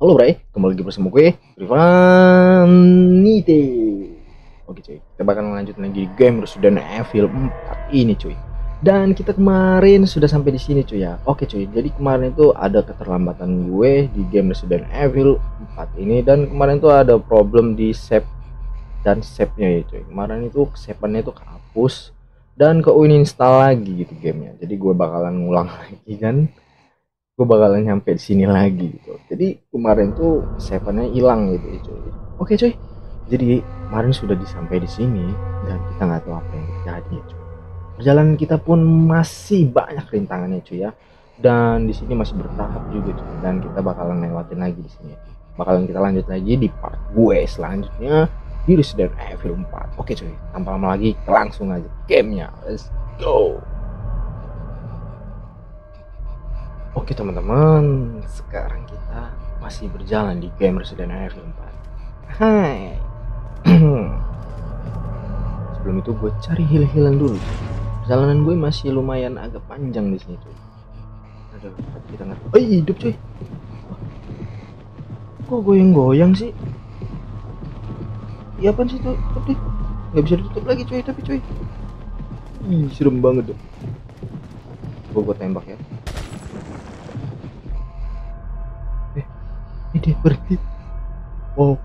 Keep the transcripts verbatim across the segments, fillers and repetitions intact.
Halo Bray, kembali lagi bersama gue Rivanite. Oke cuy, kita bakal lanjut lagi di game Resident Evil empat ini cuy. Dan kita kemarin sudah sampai di sini cuy ya. Oke cuy, jadi kemarin itu ada keterlambatan gue di game Resident Evil empat ini. Dan kemarin itu ada problem di save dan save-nya ya cuy. Kemarin itu save-nya itu kehapus dan ke uninstall lagi gitu gamenya. Jadi gue bakalan ngulang lagi kan, gue bakalan nyampe di sini lagi gitu. Jadi kemarin tuh save-nya hilang gitu ya cuy. Oke cuy, jadi kemarin sudah disampai di sini dan kita nggak tahu apa yang terjadi ya cuy. Perjalanan kita pun masih banyak rintangannya cuy ya. Dan di sini masih bertahap juga cuy. Dan kita bakalan lewatin lagi di sini. Bakalan kita lanjut lagi di part gue selanjutnya di Resident Evil empat. Oke cuy, tanpa lama lagi langsung aja gamenya. Let's go. Oke teman-teman, sekarang kita masih berjalan di game Resident Evil empat. Hai. Sebelum itu gue cari heal-healan dulu. Perjalanan gue masih lumayan agak panjang di sini cuy. Ada kita nggak? Eh hidup cuy. Kok goyang-goyang sih? Iya apaan sih tuh? Tutup deh. Nggak bisa ditutup lagi cuy, tapi cuy. Ih serem banget deh. Gue gue tembak ya. Ini dia berhenti. Wow.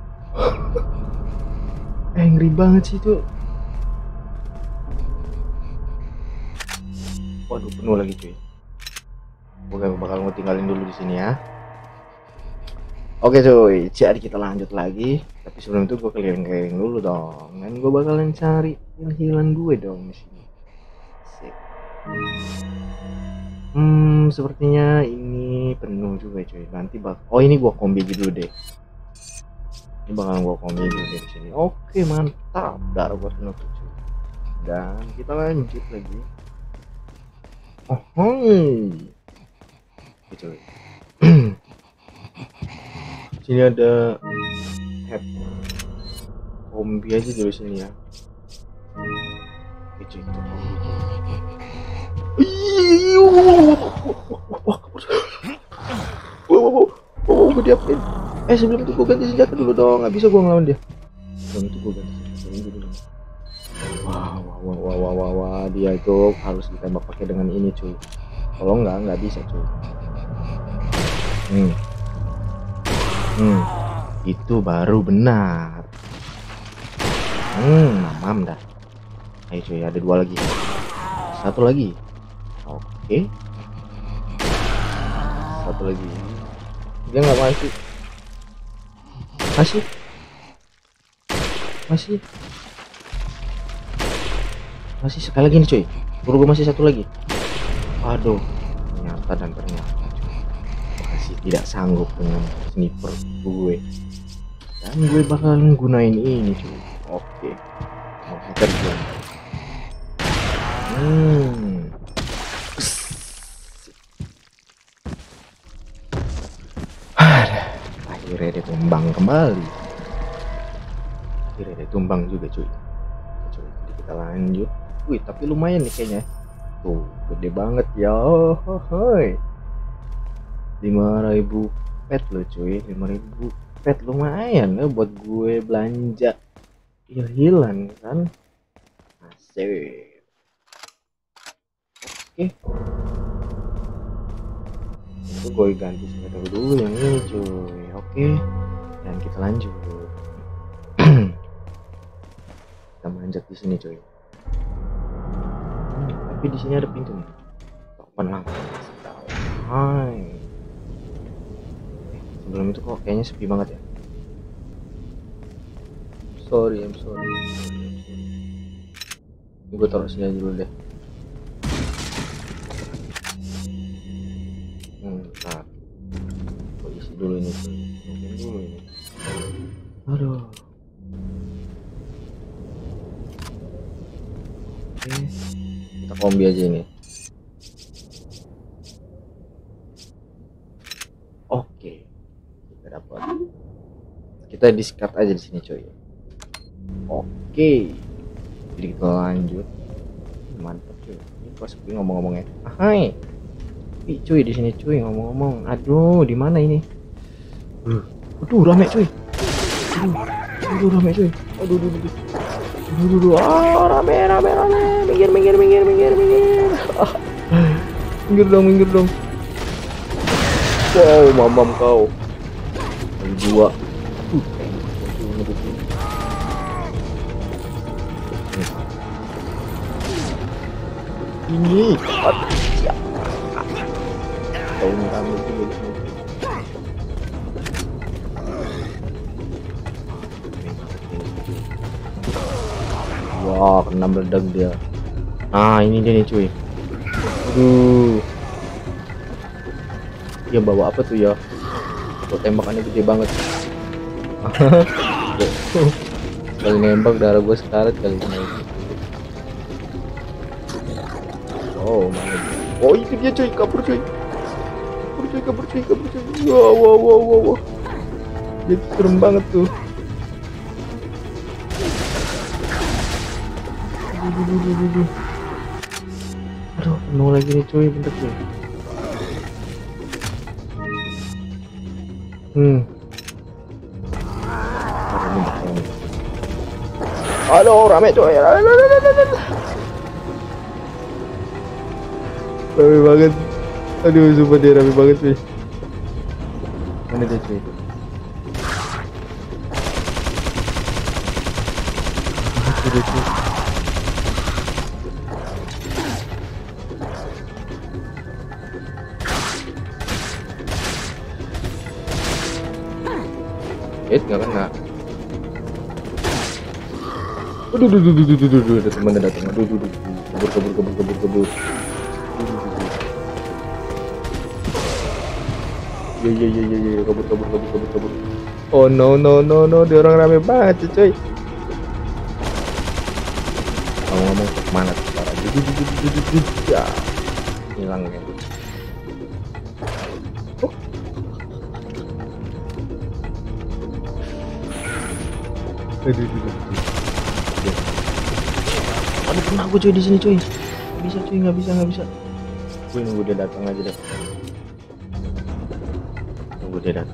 Eh ngeri banget sih itu. Waduh penuh lagi cuy. Oke bakal mau tinggalin dulu di sini ya. Oke cuy, jadi kita lanjut lagi. Tapi sebelum itu gue keliling-keliling dulu dong. Dan gue bakalan cari heal-healan gue dong di sini. Sip. Hmm, sepertinya ini penuh juga cuy. Nanti bak oh ini gua kombi dulu deh. Ini bakalan gua kombi dulu deh di sini. Oke, mantap. Darah gua penuh cuy. Dan kita lanjut lagi. Oh, oke cuy. Sini ada tab kombi aja dulu sini ya. Oke cuy, kita kombi cuy. Wow, wow, gue diapain? Eh sebelum itu gue ganti senjata dulu dong, nggak bisa gue ngelawan dia. Sebelum itu gue ganti senjata dulu dong. Wah, wah, wah, wah, wah, wah, wah, dia itu harus ditembak pakai dengan ini cuy. Kalau nggak, nggak bisa cuy. Hmm, hmm, itu baru benar. Hmm, mamam dah. Ayo cuy, ada dua lagi. Satu lagi. Oke. Satu lagi. Dia nggak masih. Masih. Masih. Masih sekali lagi nih cuy. Buru gue masih satu lagi. Aduh. Ternyata dan ternyata cuy. Masih tidak sanggup dengan sniper gue. Dan gue bakal gunain ini cuy. Oke. Mau kerja. Hmm. Akhirnya dia tumbang kembali. Akhirnya dia tumbang juga cuy. Cuy, jadi kita lanjut. Wih, tapi lumayan nih kayaknya. Tuh, gede banget ya. Hoi. lima ribu pet loh cuy. lima ribu pet lumayan ya buat gue belanja hil-hilan kan. Asik. Oke. Itu gue ganti senjata dulu yang ini cuy. Oke, dan kita lanjut. Kita manjat di sini cuy. Hmm, tapi di sini ada pintu nih. Open langsung. Hai. Eh, sebelum itu kok kayaknya sepi banget ya. Sorry, I'm sorry. Ini gue taruh sini aja dulu deh. Hmm, nah. Gue isi dulu ini cuy. Mungkin dulu ini. Aduh. Oke, kita kombi aja ini. Oke, kita dapat. Kita discard aja di sini coy. Oke, jadi kita lanjut. Mantap cuy. Ini kok sepi ngomong-ngomongnya. Hai, Ih, cuy di sini cuy ngomong-ngomong. Aduh, di mana ini? Uh, aduh rame cuy. Aduh, aduh rame cuy. Aduh, aduh, aduh. Aduh, aduh, aduh. Ah, rame, rame, rame. Minggir, minggir, minggir, minggir, minggir. Ah, minggir dong, minggir dong. Wow, mamam kau. Kali dua. Uh, ini. Aduh, siap. Tahu nih rame juga di sini. Wah, kena meledak dia. Ah, ini dia nih cuy. Aduh. Dia bawa apa tuh ya? Kok tembakannya gede banget. Sekali nembak darah gue sekarat kali ini. Oh, mana dia? Oh, itu dia cuy, kabur cuy. Kabur cuy, kabur cuy, kabur cuy. Wow, wow, wow, wow, wow. Dia serem banget tuh. Aduh, aduh, aduh, aduh. Aduh, penuh lagi nih cuy, bentar cuy. Hmm. Aduh, rame cuy. Rame banget. Aduh, sumpah dia rame banget cuy. Mana dia cuy? Aduh, cuy. Hit nggak kena. Aduh, aduh, aduh, aduh, aduh, aduh, ada teman datang. Aduh, aduh, aduh, kabur, kabur, kabur, kabur, kabur. Ya, ya, ya, ya, ya, kabur, kabur, kabur, kabur, kabur. Oh no, no, no, no, dia orang rame banget cuy. Ngomong-ngomong kemana tuh para? Aduh, aduh, aduh, aduh, aduh, aduh. Ya, hilang ya. Oh. Aduh, aduh, aduh. Aduh, kena gue cuy di sini cuy. Gak bisa cuy, nggak bisa, nggak bisa. Gue nunggu dia datang aja deh. Nunggu dia datang.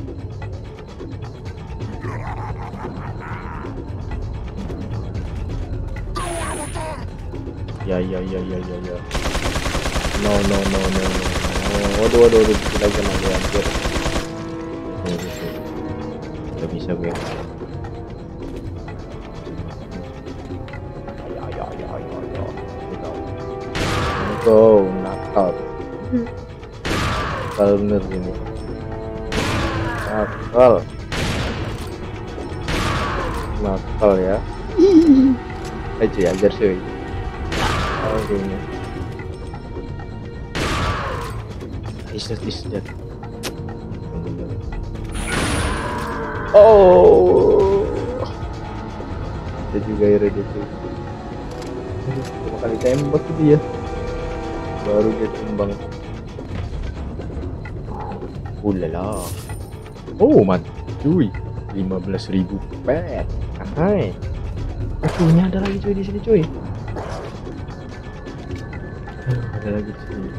Ya, ya, ya, ya, ya, ya. No, no, no, no, no. Waduh, waduh, waduh, kita jangan gue hancur. Gak bisa gue. Go, knockout. Nakal bener ini. Nakal. Nakal ya. Aja ya, ajar cuy. Oke ini. Is that is that? Oh. Dia juga ya dia cuy. Cuma kali tembak gitu ya. Baru dia tumbang. Ulala. Oh mantap cuy, lima belas ribu pet. Hai. Akunya ada lagi cuy di sini cuy. Ada lagi di sini.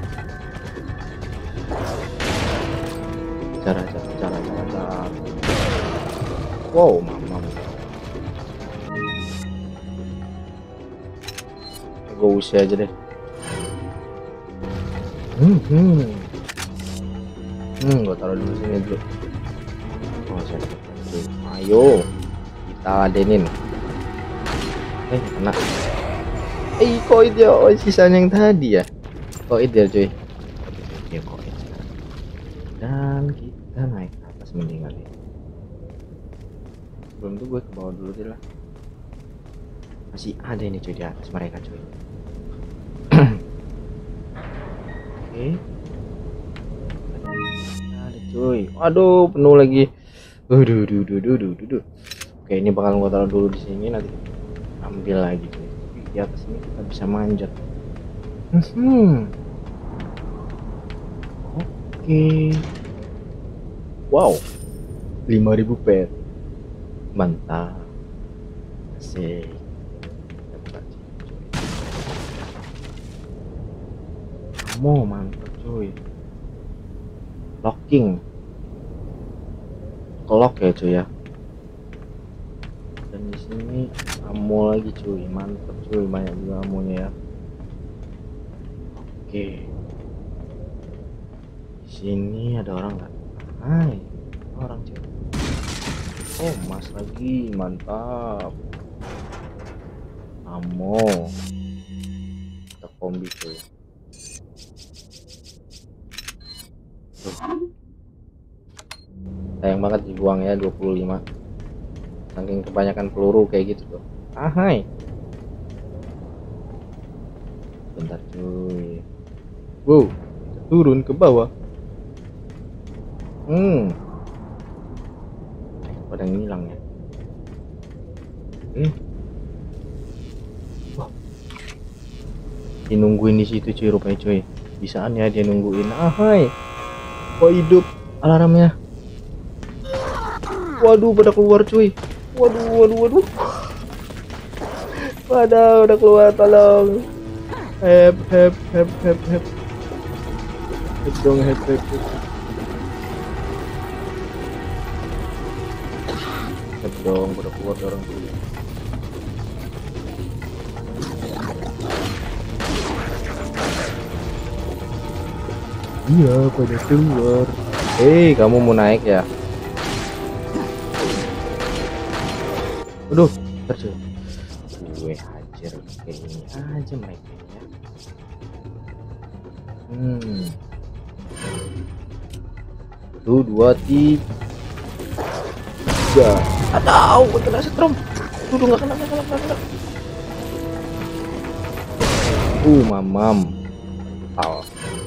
Cara cara cara cara cara. Wow, mamam. Gue usir aja deh. Hmm, hmm, hmm, gue taruh dulu sini dulu. Oh, saya dulu. Ayo, kita ladenin. Eh, kena. Eh, koid ya, oh sisanya yang tadi ya. Koid ya, cuy. Oke, koid. Dan kita naik ke atas mendingan nih. Sebelum itu gue ke bawah dulu deh lah. Masih ada ini cuy di atas mereka cuy. Oke. Ada cuy. Aduh, penuh lagi. Aduh, duh, duh, duh, duh, duh. Oke, ini bakal gua taruh dulu di sini, nanti ambil lagi cuy. Di atas ini kita bisa manjat. Hmm. Oke. Wow. lima ribu pet. Mantap. Asik. Kamu mantap cuy. Locking. kelok ya cuy ya. Dan di sini ammo lagi cuy, mantep cuy, banyak juga amonya ya. Oke, di sini ada orang nggak? Hai, orang cuy. Oh, emas lagi, mantap. Ammo, kita kombi cuy. Tuh. Sayang banget dibuang ya dua puluh lima. Saking kebanyakan peluru kayak gitu tuh. Ah, hai. Bentar cuy. Wow, kita turun ke bawah. Hmm. Pada ngilang ya. Eh. Wah. Dia nungguin di situ cuy rupanya cuy. Bisaan ya dia nungguin. Ah, hai. Kok hidup alarmnya? Waduh, pada keluar cuy. Waduh, waduh, waduh. Waduh, udah keluar, tolong. Hep, hep, hep, hep, hep. Hep dong, hep, hep, hep. Hep dong, pada keluar orang tuh. Iya, pada keluar. Hei, kamu mau naik ya? Aduh, terjun. Gue hajar kayak ini aja mereka ya. Hmm. Satu, dua, tiga. Aduh, gue kena setrum. Tuh, nggak kena, nggak kena, nggak kena. Uh, mamam. Tal.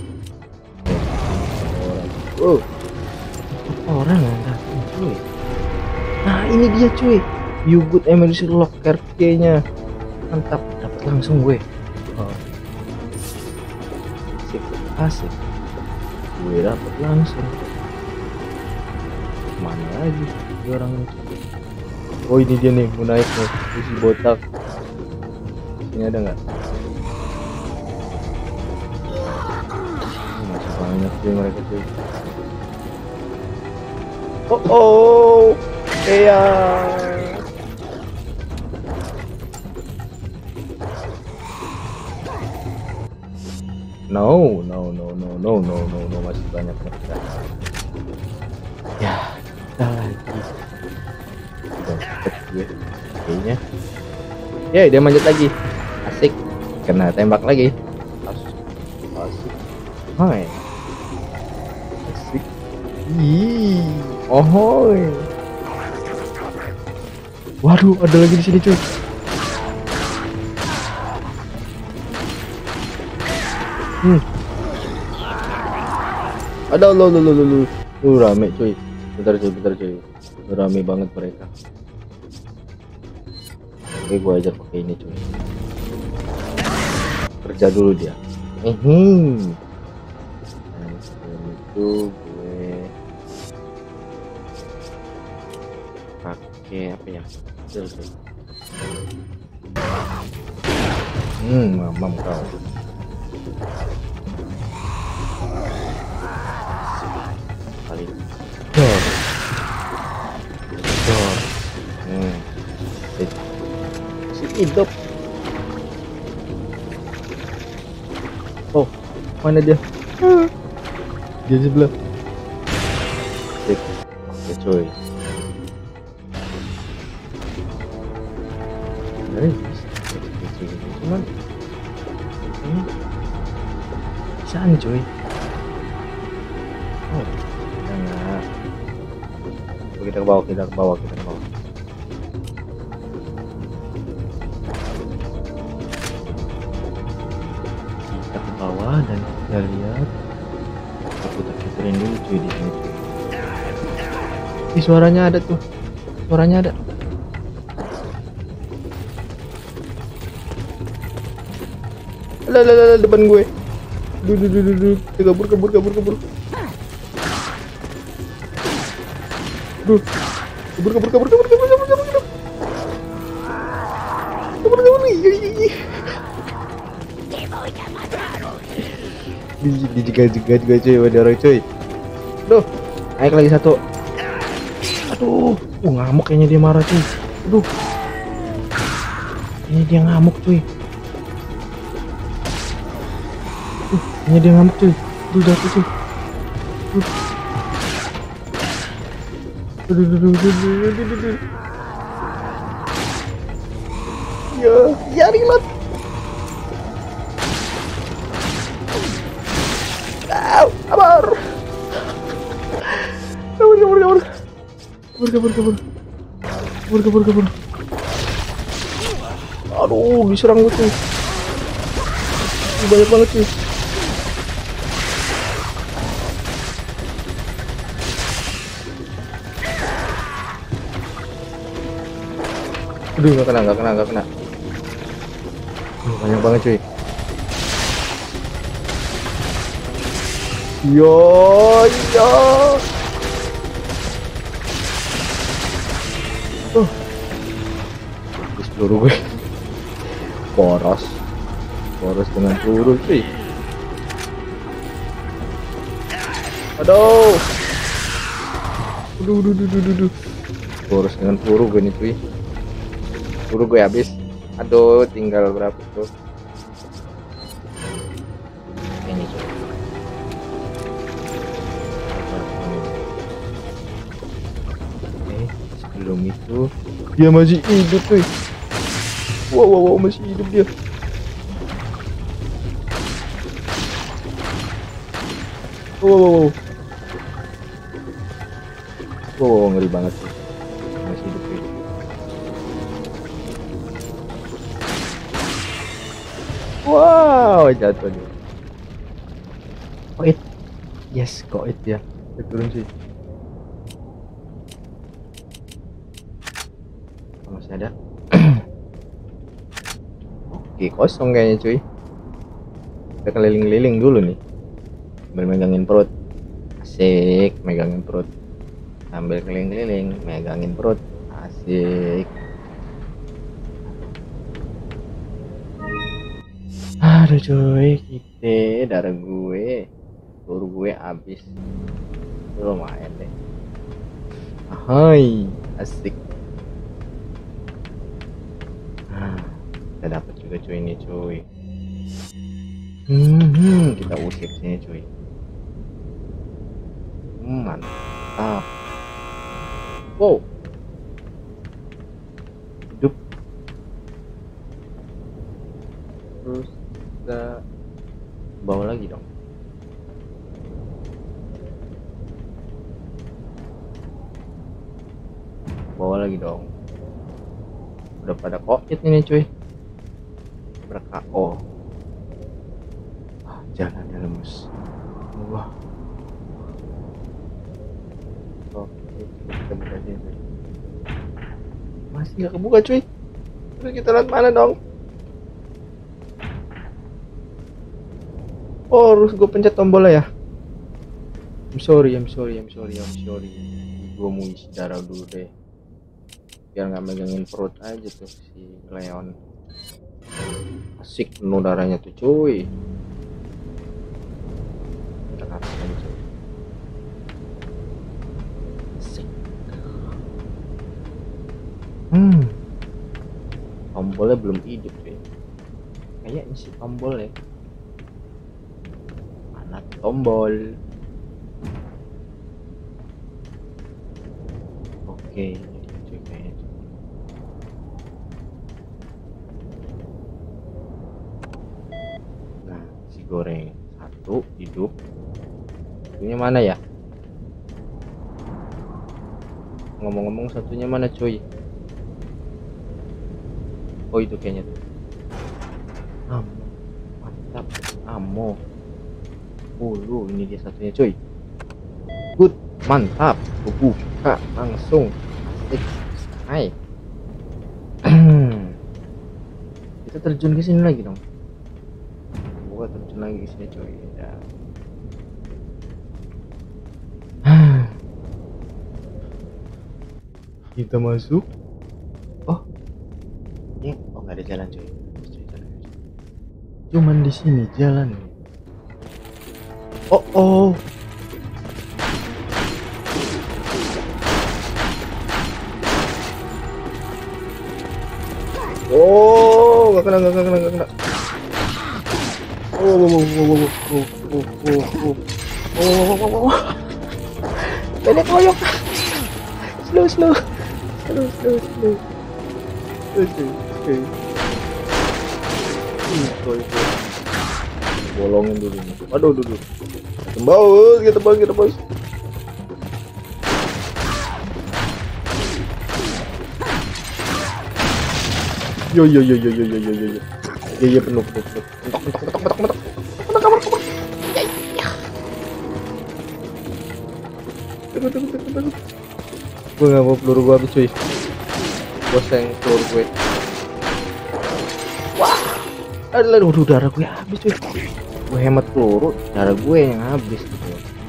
Oh, orang ada cuy. Nah, ini dia cuy. You good emergency locker kayaknya. Mantap, dapat langsung gue. Oh. Asik, asik. Gue dapat langsung. Mana lagi di orang itu? Oh, ini dia nih, mau naik nih, isi botak. Ini ada nggak? Oh, masih banyak sih mereka cuy. Oh, oh, iya. No, no, no, no, no, no, no, no, masih banyak mereka. Ya, kita lagi. Udah cepet gue, kayaknya. Ya, dia manjat lagi. Asik, kena tembak lagi. Asik, asik. Hai. Asik. Ih, ohoi. Waduh, ada lagi di sini cuy. Hmm. Ada lo lo lo lo. Uh, rame cuy. Bentar cuy, bentar cuy. Rame banget mereka. Oke, gua ajar pakai ini cuy. Kerja dulu dia. Hehe. Nah, sebelum itu gue pakai apa ya? Betul cuy. Hmm, mamam kau. Kali dor dor hmm. Si hidup. Oh, mana dia? Dia sebelah. Sip. Oke coy. Ini cuman ini bisaan coy. Oh, jangan. Kita ke bawah, kita ke bawah, kita ke bawah. Kita ke bawah dan kita lihat. Kita putar-putarin dulu cuy di sini cuy. Ih, suaranya ada tuh. Suaranya ada. Lalalala, depan gue. Duduk, duduk, duduk. Kabur, kabur, kabur, kabur. Duh, kabur, kabur, kabur, kabur, kabur, kabur, kabur, kabur, kabur, kabur, dijegat-jegat juga cuy, ada orang cuy. Duh, naik lagi satu. Aduh, uh, ngamuk kayaknya dia marah cuy. Aduh, kayaknya dia ngamuk cuy. Uh, kayaknya dia ngamuk cuy. Aduh, jatuh cuy. Uh. Aduh, aduh, aduh, aduh, aduh, aduh, aduh. Ya, ya reload. Au, kabur. Kabur, kabur, kabur. Kabur, kabur, kabur. Kabur, kabur, kabur. Aduh, diserang gue tuh. Banyak banget sih. Aduh, gak kena, gak kena, gak kena. Aduh, banyak banget cuy. Yo, yo. Oh, habis peluru gue. Boros, boros dengan peluru cuy. Aduh, aduh, aduh, aduh, aduh, aduh. Boros dengan peluru gue nih cuy. Peluru gue habis. Aduh, tinggal berapa tuh? Ini cuy. Sebelum itu dia masih hidup cuy. Wow, wow, wow, masih hidup dia. Wow, wow, wow. Wow, wow, ngeri banget sih. Masih hidup cuy. Wow, jatuh dia. Koit. Yes, koit ya. Dia turun sih. Masih ada. Oke, kosong kayaknya cuy. Kita keliling-keliling dulu nih. Sambil megangin perut. Asik, megangin perut. Sambil keliling-keliling, megangin perut. Asik. Aduh cuy, kita darah gue. Peluru gue habis. Lumayan deh. Ahai, asik. Kita dapat juga cuy ini cuy. Hmm, kita usir sini cuy. Hmm, mantap. Wow. Hidup. Terus kita bawa lagi dong. Bawa lagi dong. Udah pada kokit ini cuy. Berkah. Oh, ah, jalannya lemes. Wah. Oke, kita buka sini cuy. Masih nggak kebuka cuy. Terus kita lihat mana dong? Oh, harus gue pencet tombolnya ya. I'm sorry, I'm sorry, I'm sorry, I'm sorry. Gue mau isi darah dulu deh. Biar nggak megangin perut aja tuh si Leon. Asik, penuh darahnya tuh cuy. Kita kasih aja cuy. Asik. Hmm, tombolnya belum hidup cuy. Kayaknya si tombol ya. Mana tombol? Oke, ini cuy kayaknya. Goreng satu hidup. Satunya mana ya? Ngomong-ngomong satunya mana cuy? Oh, itu kayaknya tuh. Amo, mantap. Amo. Ulu, ini dia satunya cuy. Good, mantap. Buka langsung. Asik. Hai. Kita terjun ke sini lagi dong. Gua terjun lagi ke sini coy ya. Kita masuk. Oh, ini oh nggak ada jalan coy. Cuman di sini jalan. Oh oh. Oh, gak kena, gak kena, gak kena. Oh, oh, oh, oh, oh, oh, oh, oh, oh, oh. Nenek koyok. Slow, slow, slow, slow, slow. Oke, oke. Ini koyok. Bolongin dulu. Aduh, aduh, aduh. Tembus, kita tembus, kita tembus. Yo yo yo yo yo yo yo yo. Ya ya penuh penuh penuh. Mentok mentok mentok mentok mentok. Mentok kabur kabur. Ya ya. Tunggu tunggu tunggu tunggu. Gue nggak mau peluru gue habis cuy. Gue sayang peluru gue. Wah. Ada udah darah gue habis cuy. Gue hemat peluru, darah gue yang habis gitu.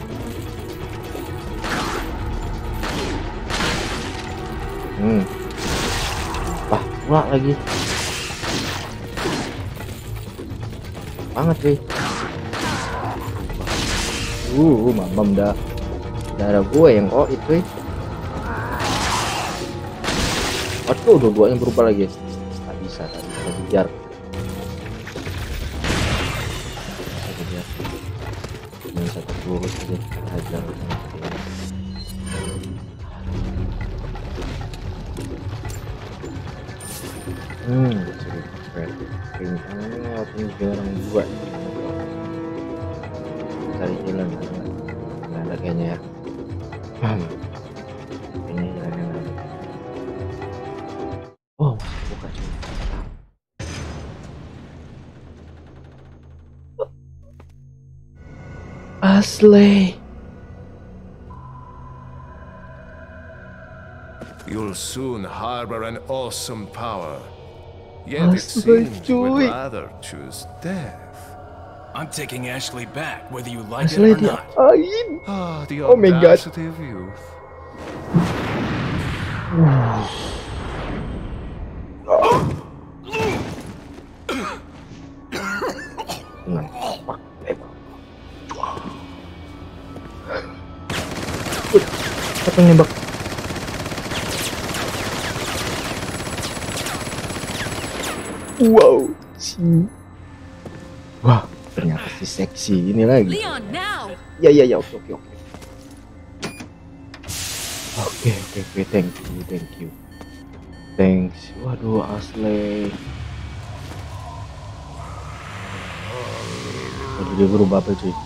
Hmm. Wah, pula lagi. Banget cuy. Uh, mamam dah. Darah gue yang oh itu. Aduh, dua-duanya berubah lagi. Tak bisa, tak bisa kejar. Ini satu peluru saja kita hajar. Hmm, ini ini orang dua cari jalan nggak ada kayaknya ya. Hmm. Ini jalannya nggak ada. Oh, buka cuy. Asli. You'll soon harbor an awesome power. Yet it Asli, seems you would cuy. rather choose death. I'm taking Ashley back, whether you like Asli it or not. diapain? Ah, the Oh my God. audacity of youth. Apa yang nembak? Wow, si. Wah, ternyata si seksi ini lagi. Leon, now. Ya ya ya, oke oke oke. Oke oke oke, thank you thank you. Thanks. Waduh, asli. Waduh, dia berubah apa cuy?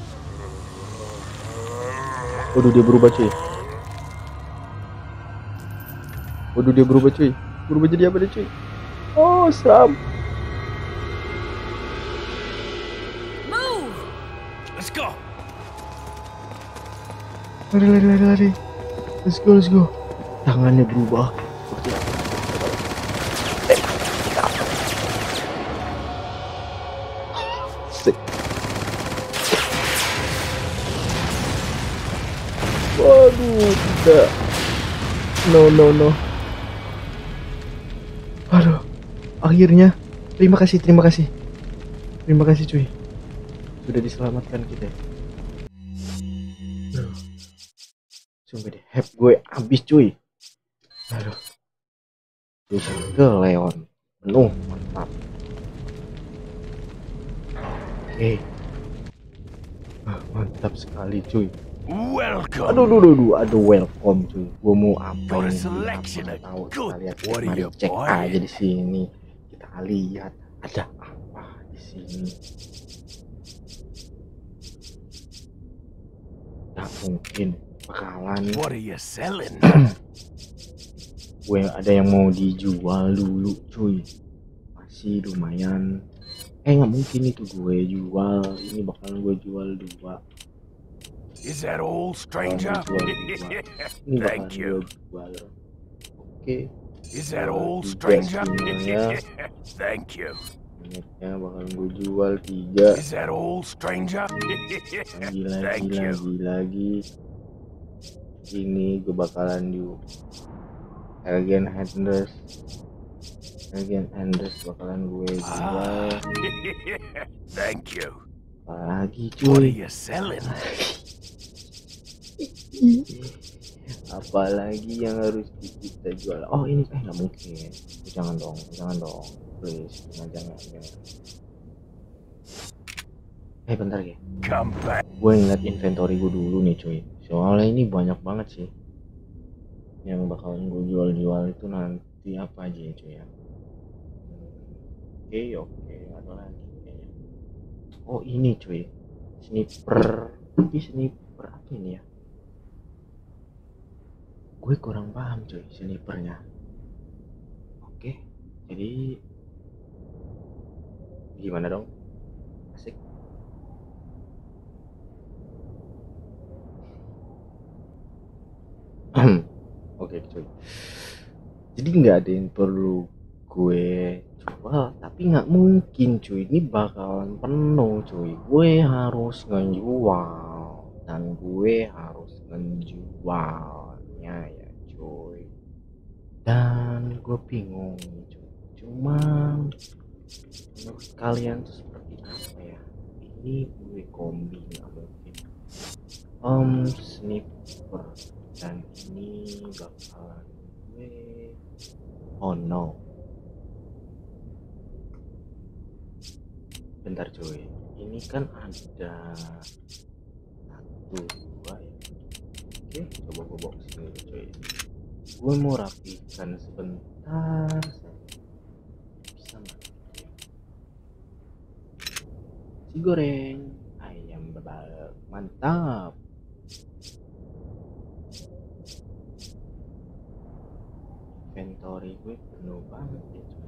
Waduh, dia berubah cuy. Waduh, dia berubah cuy. Berubah jadi apa dia cuy? Oh, seram. Move. Let's go. Lari lari lari lari. Let's go let's go. Tangannya berubah. Sik. Waduh, tidak. No no no. Aduh. Akhirnya, terima kasih, terima kasih, terima kasih cuy, sudah diselamatkan kita. Aduh. Sumpah deh, hype gue habis cuy. Aduh, bisa ke Leon, penuh, mantap. Oke, ah, mantap sekali cuy. Welcome. Aduh, aduh, aduh, aduh, welcome cuy. Gue mau apa For a ini? selection Apa of tahu? good- Kita lihat, What are mari you, cek boy? aja di sini. Kita lihat ada apa di sini. Tak mungkin bakalan. What are you selling? Gue ada yang mau dijual dulu cuy. Masih lumayan. Eh nggak mungkin itu gue jual. Ini bakalan gue jual dua. Is that all, stranger? Ini bakalan Thank gue you. jual. Oke. Is that all, Tiga stranger? skinnya. Thank you. Banyaknya bakalan gue jual tiga. Is that all, stranger? Lagi lagi Thank you. lagi lagi. Ini gue bakalan di Elgin Handers. Elgin Handers bakalan gue jual. Ah. Thank you. Apalagi What are cuy. you selling? Apalagi yang harus kita jual. Oh ini eh nggak mungkin. Kita jangan dong, jangan dong, please, jangan, jangan, jangan. Eh bentar ya, Come back. gue ngeliat inventory gue dulu nih cuy. Soalnya ini banyak banget sih yang bakalan gue jual-jual itu nanti apa aja ya cuy ya. Oke oke, ada lagi kayaknya. Oh ini cuy, sniper. Ini sniper apa ini ya? Gue kurang paham cuy snipernya. Oke, jadi gimana dong? Asik. Oke cuy, jadi nggak ada yang perlu gue jual, tapi nggak mungkin cuy, ini bakalan penuh cuy. Gue harus ngejual dan gue harus ngejualnya ya cuy. Dan gue bingung cuy, cuman menurut kalian tuh seperti apa ya? Ini gue kombi nggak mungkin. Um, sniper dan ini bakalan gue, oh no, bentar cuy, ini kan ada satu dua ya. Oke, coba gue bawa sini cuy, gue mau rapikan sebentar. Bisa nggak? Si goreng ayam bebek mantap. Inventory gue penuh banget ya cuy.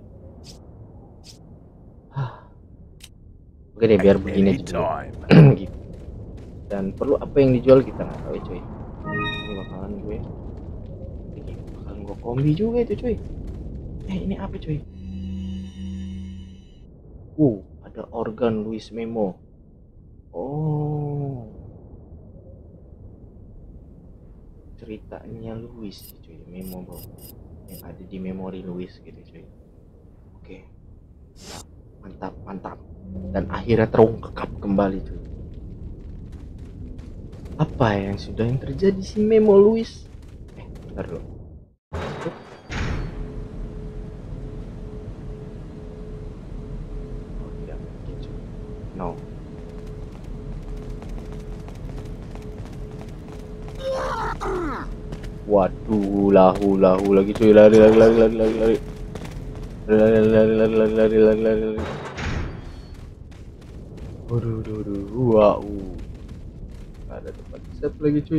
Hah. Oke deh, biar begini aja dulu. Gitu. Dan perlu apa yang dijual kita nggak tahu ya cuy. Ini bakalan gue, ini bakalan gue kombi juga itu cuy. Eh ini apa cuy? Uh, ada organ Luis Memo. Oh, ceritanya Luis cuy, Memo bro, yang ada di memori Luis gitu cuy. Oke, mantap mantap, dan akhirnya terungkap kembali cuy. Apa yang sudah yang terjadi si Memo Luis? Eh bentar dulu. Oh tidak mungkin cuy. No. Waduh, lahu lahu lagi cuy, lari lari lari lari lari lari lari lari lari lari lari lari lari lari. Waduh, waduh, waduh, wow, nggak ada tempat set lagi cuy.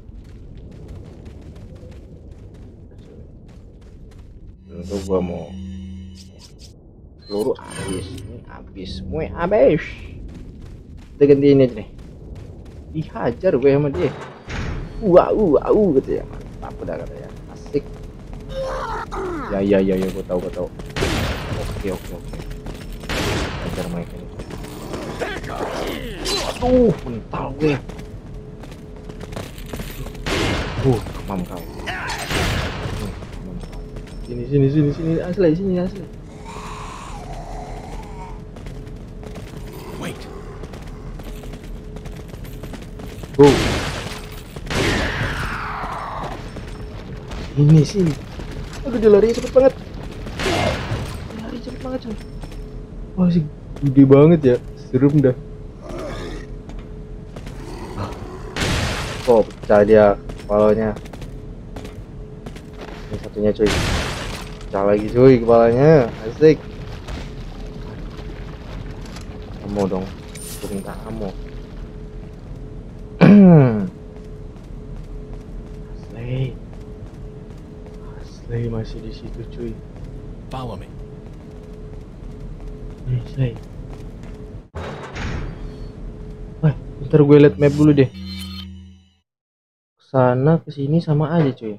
Untuk gua mau seluruh habis, ini habis, semua habis. Kita ganti ini aja nih. Dihajar gue sama dia. Wow, wow, gitu ya. Mantap udah katanya. Asik. Ya, ya, ya, ya, gue tahu, gue tahu. Oke, oke, oke. Hajar mereka ini. Aduh, mental gue. Uh, kemam kau. Uh, kemam kau. Sini, sini, sini, sini, asli, sini, asli. Wait. Go. Ini sini. Aduh, dia lari cepet banget. Dia lari cepet banget coy. Wah sih gede banget ya. Serem dah. Oh pecah dia kepalanya. Ini satunya cuy. Pecah lagi cuy kepalanya. Asik. Kamu dong. Gue minta kamu. Asli. Asli masih di situ cuy. Follow me. Nih, Slay. Wah, ntar gue liat map dulu deh. Sana kesini sama aja cuy.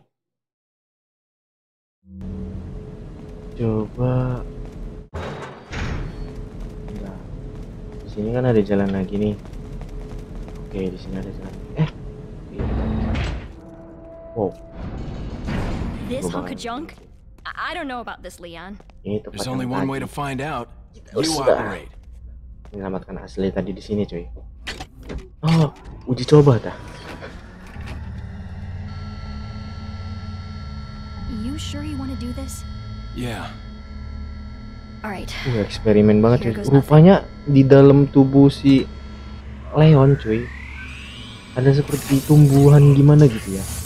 Coba. Nah, di sini kan ada jalan lagi nih. Oke, di sini ada jalan. Eh, wow. This Go hunk of back. junk? I I don't know about this, Leon. Ini tempat There's yang only one way tadi. to find out. Oh, You sudah. operate. Menyelamatkan Asli tadi di sini cuy. Oh, uji coba dah. You sure you want to do this? Yeah, Alright. Uh, eksperimen banget Here cuy. goes nothing. Rupanya di dalam tubuh si Leon cuy ada seperti tumbuhan gimana gitu ya.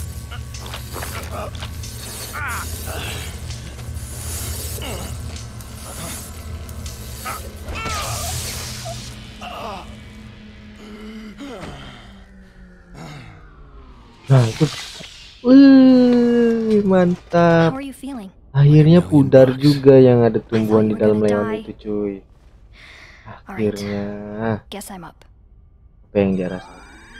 Nah itu, wih mantap. How are you feeling? Akhirnya pudar juga yang ada tumbuhan di we're dalam gonna Leon die. itu cuy. Akhirnya Guess I'm up. apa yang dia rasakan?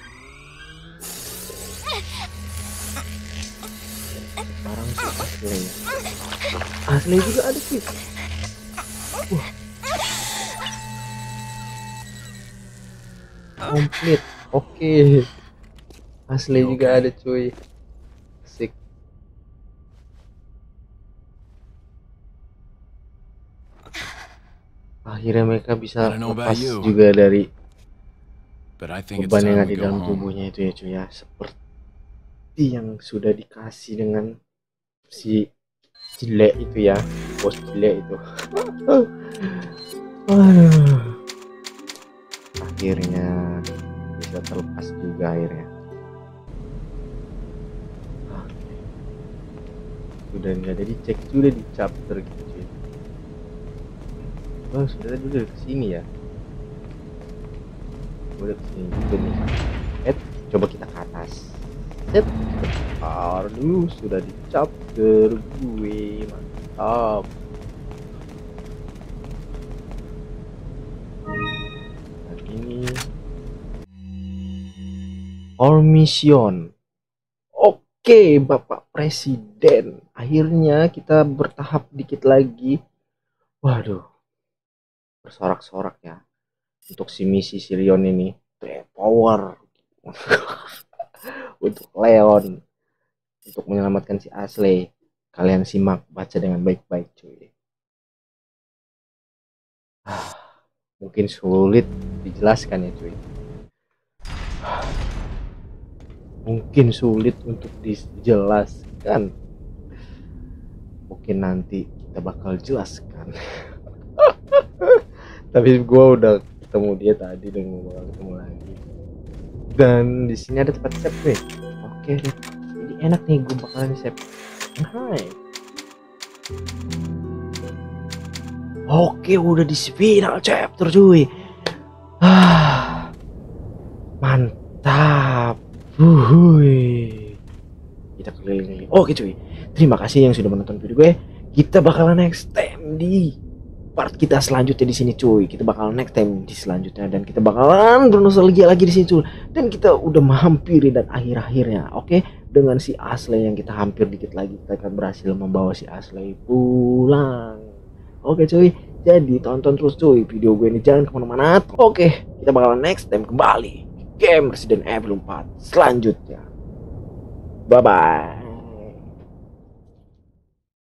Sekarang sih Ashley. Ashley juga ada cuy. Wah. Komplit. Oke. Ashley juga ada cuy. Asik. Akhirnya mereka bisa I don't know about lepas you, juga dari but I think it's beban yang time ada we di go dalam home. tubuhnya itu ya cuy ya. Seperti yang sudah dikasih dengan si jelek itu ya, bos jelek itu. Aduh. Akhirnya bisa terlepas juga akhirnya. Oke. Sudah nggak ada dicek, sudah di chapter gitu cuy. Oh sudah tadi udah kesini ya. Udah kesini juga nih. Eh coba kita ke atas. Set. Aduh sudah di chapter gue, mantap. Dan ini All Mission. Oke Bapak Presiden, akhirnya kita bertahap dikit lagi. Waduh, bersorak-sorak ya untuk si misi si Leon ini. Power untuk Leon, untuk menyelamatkan si Ashley. Kalian simak, baca dengan baik-baik cuy. Mungkin sulit dijelaskan ya cuy. Mungkin sulit untuk dijelaskan. Mungkin nanti kita bakal jelaskan. Tapi gue udah ketemu dia tadi dan gue bakal ketemu lagi. Dan di sini ada tempat save nih. Oke, jadi enak nih gue bakalan save. Hai. Oke, udah di final chapter cuy. Ah, mantap. Wuhui. Kita keliling-keliling. Oke cuy, terima kasih yang sudah menonton video gue. Kita bakalan next time di part kita selanjutnya di sini cuy. Kita bakalan next time di selanjutnya dan kita bakalan bernostalgia lagi di sini cuy. Dan kita udah menghampiri dan akhir-akhirnya, oke, dengan si Ashley yang kita hampir dikit lagi kita akan berhasil membawa si Ashley pulang. Oke cuy, jadi tonton terus cuy video gue ini, jangan kemana-mana. Oke, kita bakalan next time kembali game Resident Evil empat selanjutnya. Bye bye.